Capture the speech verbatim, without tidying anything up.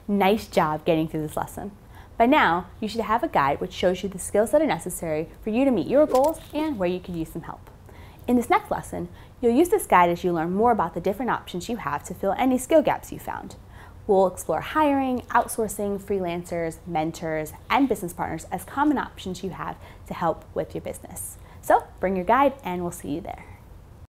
Nice job getting through this lesson. By now, you should have a guide which shows you the skills that are necessary for you to meet your goals and where you could use some help. In this next lesson, you'll use this guide as you learn more about the different options you have to fill any skill gaps you found. We'll explore hiring, outsourcing, freelancers, mentors, and business partners as common options you have to help with your business. So bring your guide and we'll see you there.